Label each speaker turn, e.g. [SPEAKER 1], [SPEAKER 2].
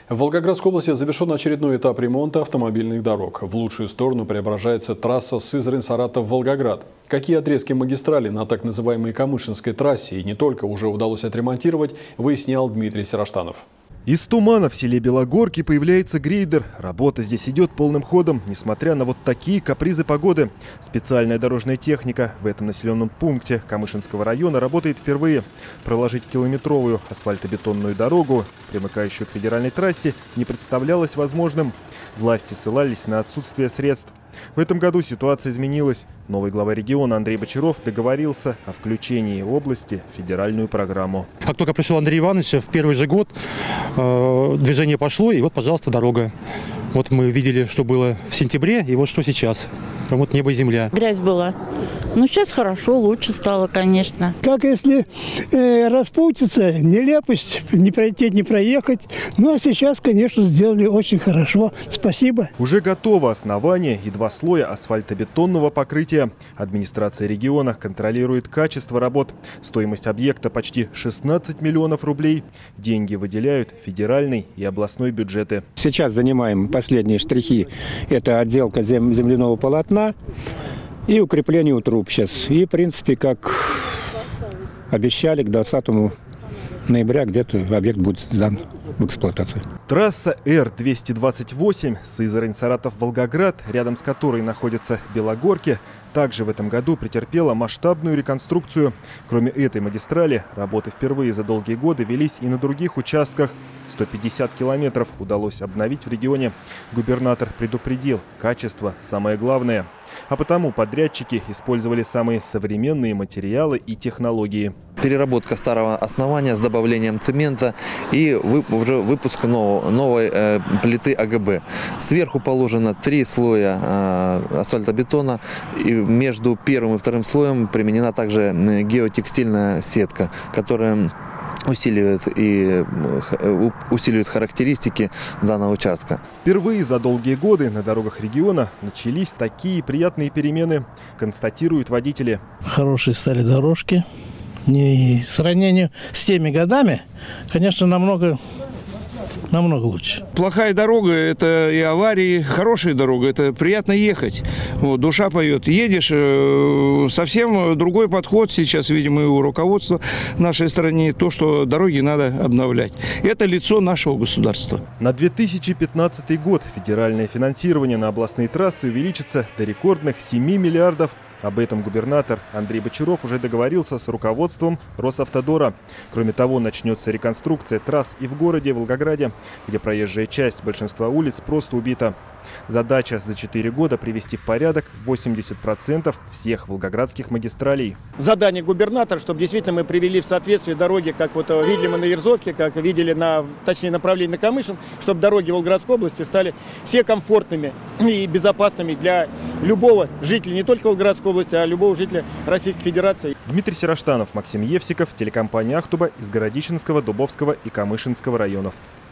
[SPEAKER 1] В Волгоградской области завершен очередной этап ремонта автомобильных дорог. В лучшую сторону преображается трасса Сызрань-Саратов-Волгоград. Какие отрезки магистрали на так называемой Камышинской трассе и не только уже удалось отремонтировать, выяснял Дмитрий Сираштанов.
[SPEAKER 2] Из тумана в селе Белогорки появляется грейдер. Работа здесь идет полным ходом, несмотря на вот такие капризы погоды. Специальная дорожная техника в этом населенном пункте Камышинского района работает впервые. Проложить километровую асфальтобетонную дорогу, примыкающую к федеральной трассе, не представлялось возможным. Власти ссылались на отсутствие средств. В этом году ситуация изменилась. Новый глава региона Андрей Бочаров договорился о включении области в федеральную программу.
[SPEAKER 3] Как только пришел Андрей Иванович, в первый же год движение пошло, и вот, пожалуйста, дорога. Вот мы видели, что было в сентябре, и вот что сейчас. Вот небо и земля.
[SPEAKER 4] Грязь была. Ну, сейчас хорошо, лучше стало, конечно.
[SPEAKER 5] Как если распутиться, нелепость, не пройти, не проехать. Ну, а сейчас, конечно, сделали очень хорошо. Спасибо.
[SPEAKER 2] Уже готово основание и 2 слоя асфальтобетонного покрытия. Администрация региона контролирует качество работ. Стоимость объекта почти 16 миллионов рублей. Деньги выделяют федеральный и областной бюджеты.
[SPEAKER 6] Сейчас занимаем последние штрихи. Это отделка земляного полотна и укрепление у труб сейчас. И, в принципе, как обещали, к 20 ноября где-то объект будет сдан в эксплуатацию.
[SPEAKER 2] Трасса Р-228 Сызрань-Саратов-Волгоград, рядом с которой находятся Белогорки, также в этом году претерпела масштабную реконструкцию. Кроме этой магистрали, работы впервые за долгие годы велись и на других участках. 150 километров удалось обновить в регионе. Губернатор предупредил, качество самое главное. А потому подрядчики использовали самые современные материалы и технологии.
[SPEAKER 7] Переработка старого основания с добавлением цемента и уже выпуск новой плиты АГБ. Сверху положено 3 слоя асфальтобетона. И между первым и вторым слоем применена также геотекстильная сетка, которая усиливает характеристики данного участка.
[SPEAKER 2] Впервые за долгие годы на дорогах региона начались такие приятные перемены, констатируют водители.
[SPEAKER 5] Хорошие стали дорожки. И в сравнении с теми годами, конечно, намного лучше.
[SPEAKER 8] Плохая дорога – это и аварии, хорошая дорога – это приятно ехать. Вот, душа поет. Едешь, совсем другой подход сейчас, видимо, и у руководства нашей страны, то, что дороги надо обновлять. Это лицо нашего государства.
[SPEAKER 2] На 2015 год федеральное финансирование на областные трассы увеличится до рекордных 7 миллиардов. Об этом губернатор Андрей Бочаров уже договорился с руководством Росавтодора. Кроме того, начнется реконструкция трасс и в городе Волгограде, где проезжая часть большинства улиц просто убита. Задача за 4 года привести в порядок 80% всех волгоградских магистралей.
[SPEAKER 9] Задание губернатора, чтобы действительно мы привели в соответствие дороги, как вот видели мы на Ерзовке, как видели точнее направлении на Камышин, чтобы дороги Волгоградской области стали все комфортными и безопасными для любого жителя, не только Волгоградской области, а любого жителя Российской Федерации.
[SPEAKER 2] Дмитрий Сираштанов, Максим Евсиков, телекомпания «Ахтуба» из Городищенского, Дубовского и Камышинского районов.